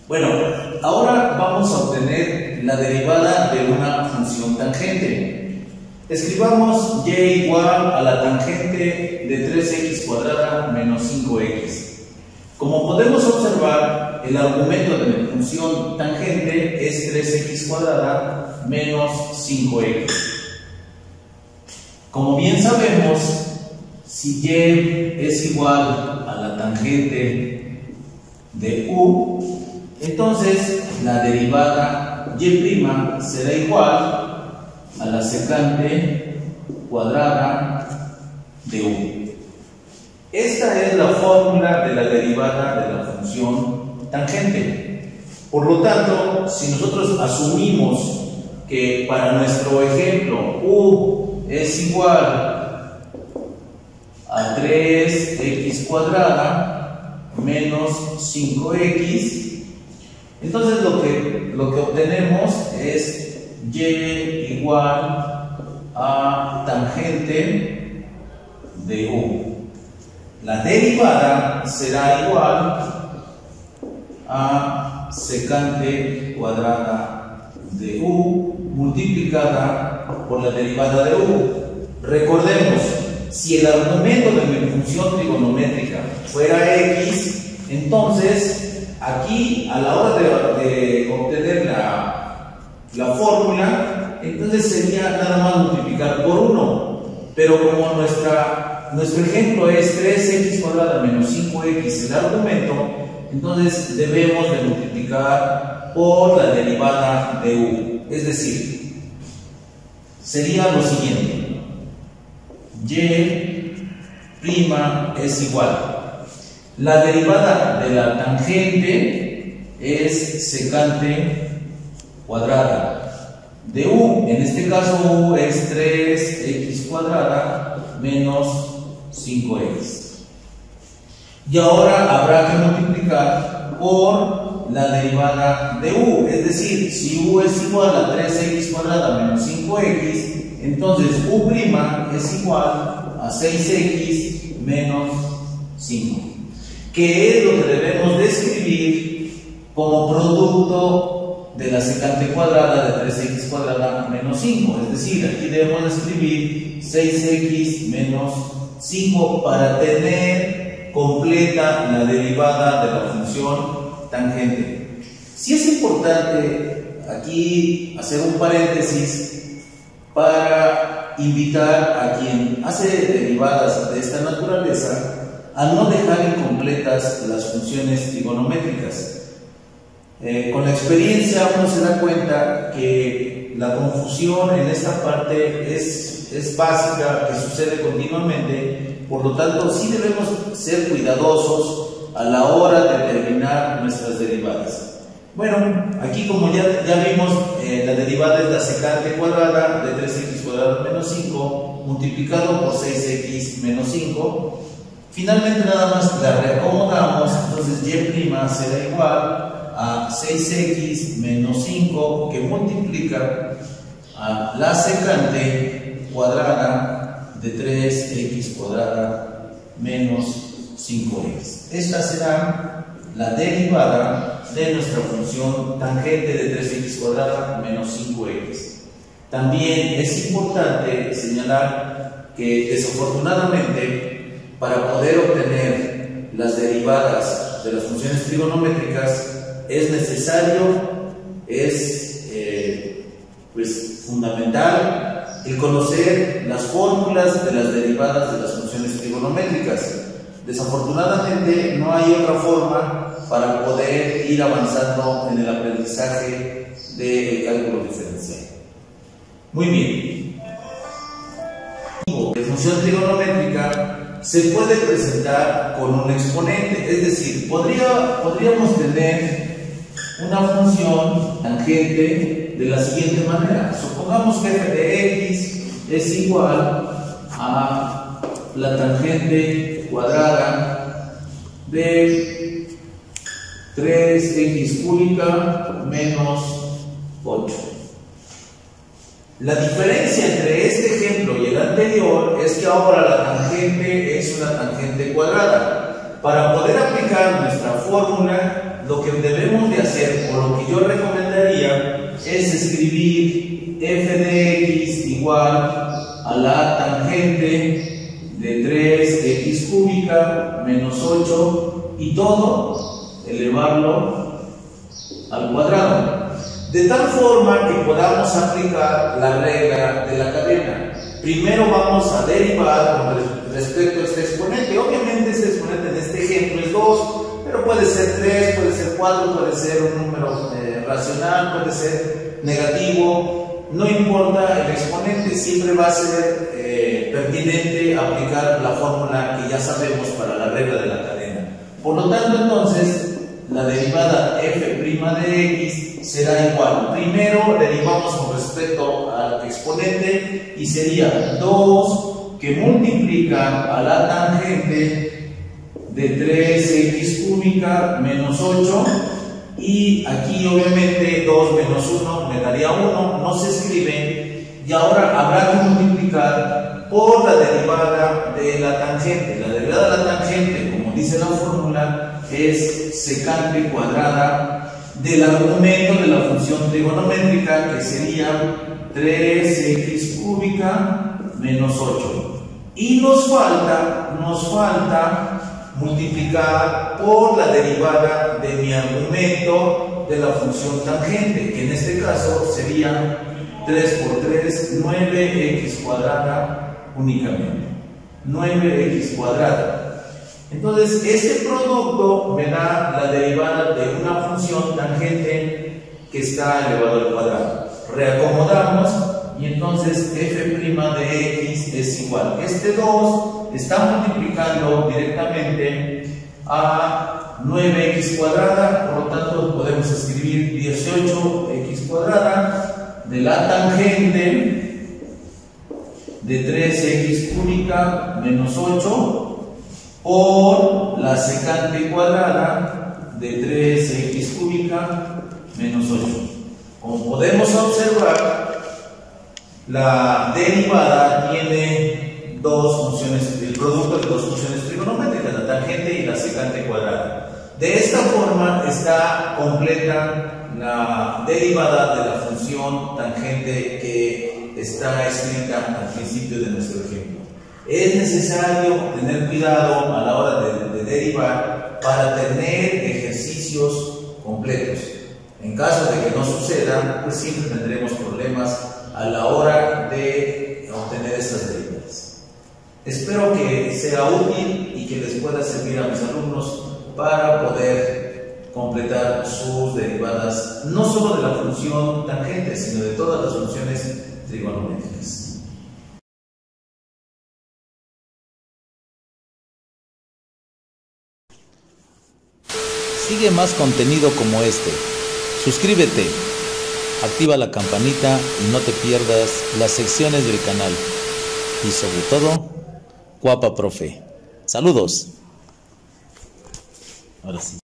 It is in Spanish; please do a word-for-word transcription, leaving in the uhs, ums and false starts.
Bueno, ahora vamos a obtener la derivada de una función tangente. Escribamos y igual a la tangente de tres equis cuadrada menos cinco equis. Como podemos observar, el argumento de mi función tangente es tres equis cuadrada menos cinco equis. Como bien sabemos, si y es igual a la tangente de u, entonces la derivada y' será igual a la secante cuadrada de u. Esta es la fórmula de la derivada de la función tangente. Por lo tanto, si nosotros asumimos que para nuestro ejemplo u es igual a tres equis cuadrada menos cinco equis, entonces lo que, lo que obtenemos es y igual a tangente de u. La derivada será igual a secante cuadrada de u multiplicada por la derivada de u. Recordemos, si el argumento de mi función trigonométrica fuera x, entonces aquí a la hora de, de obtener la, la fórmula, entonces sería nada más multiplicar por uno. Pero como nuestra, nuestro ejemplo es tres equis cuadrada menos cinco equis el argumento, entonces debemos de multiplicar por la derivada de u. Es decir, sería lo siguiente: y' es igual, la derivada de la tangente es secante cuadrada de u, en este caso u es tres equis cuadrada menos cinco equis. Y ahora habrá que multiplicar por la derivada de u, es decir, si u es igual a tres equis cuadrada menos cinco equis, entonces u' es igual a seis equis menos cinco, que es lo que debemos de escribir como producto de la secante cuadrada de tres equis cuadrada menos cinco. Es decir, aquí debemos de escribir seis equis menos cinco para tener completa la derivada de la función tangente. Sí es importante aquí hacer un paréntesis para invitar a quien hace derivadas de esta naturaleza a no dejar incompletas las funciones trigonométricas. Eh, con la experiencia uno se da cuenta que la confusión en esta parte es, es básica, que sucede continuamente. Por lo tanto, sí debemos ser cuidadosos a la hora de determinar nuestras derivadas. Bueno, aquí como ya, ya vimos, eh, la derivada es la secante cuadrada de tres equis cuadrada menos cinco multiplicado por seis equis menos cinco. Finalmente nada más la reacomodamos, entonces y' será igual a seis equis menos cinco, que multiplica a la secante cuadrada de tres equis cuadrada menos cinco equis. Esta será la derivada de nuestra función tangente de tres equis cuadrada menos cinco equis. También es importante señalar que desafortunadamente, para poder obtener las derivadas de las funciones trigonométricas, es necesario, es eh, pues fundamental el conocer las fórmulas de las derivadas de las funciones trigonométricas. Desafortunadamente no hay otra forma para poder ir avanzando en el aprendizaje del cálculo diferencial. Muy bien. La función trigonométrica se puede presentar con un exponente, es decir, podría, podríamos tener una función tangente de la siguiente manera. Supongamos que f de x es igual a la tangente cuadrada de tres equis cúbica menos ocho. La diferencia entre este ejemplo y el anterior es que ahora la tangente es una tangente cuadrada. Para poder aplicar nuestra fórmula lo que debemos de hacer, o lo que yo recomendaría, es escribir f de x igual a la tangente de tres x cúbica menos ocho y todo elevarlo al cuadrado, de tal forma que podamos aplicar la regla de la cadena. Primero vamos a derivar con respecto a este exponente. Obviamente este exponente en este ejemplo es dos, pero puede ser tres, puede ser cuatro, puede ser un número eh, racional, puede ser negativo. No importa el exponente, siempre va a ser eh, pertinente aplicar la fórmula que ya sabemos para la regla de la cadena. Por lo tanto, entonces, la derivada f' de x será igual. Primero derivamos con respecto al exponente y sería dos que multiplica a la tangente de tres x cúbica menos ocho, y aquí obviamente dos menos uno me daría uno, no se escribe, y ahora habrá que multiplicar por la derivada de la tangente. La derivada de la tangente, como dice la fórmula, es secante cuadrada del argumento de la función trigonométrica, que sería tres x cúbica menos ocho. Y nos falta, nos falta multiplicar por la derivada de mi argumento de la función tangente, que en este caso sería tres por tres, nueve x cuadrada únicamente. nueve x cuadrada. Entonces, este producto me da la derivada de una función tangente que está elevado al cuadrado. Reacomodamos y entonces f' de x es igual. Este dos está multiplicando directamente a nueve x cuadrada, por lo tanto podemos escribir dieciocho x cuadrada de la tangente de tres x cúbica menos ocho por la secante cuadrada de tres x cúbica menos ocho. Como podemos observar, la derivada tiene dos funciones, el producto de dos funciones trigonométricas, la tangente y la secante cuadrada. De esta forma está completa la derivada de la función tangente que está escrita al principio de nuestro ejemplo. Es necesario tener cuidado a la hora de, de derivar para tener ejercicios completos. En caso de que no suceda, pues siempre tendremos problemas a la hora de obtener estas derivadas. Espero que sea útil y que les pueda servir a mis alumnos para poder completar sus derivadas, no solo de la función tangente, sino de todas las funciones trigonométricas. Sigue más contenido como este. Suscríbete, activa la campanita y no te pierdas las secciones del canal. Y sobre todo, Guapa Profe. Saludos. Ahora sí.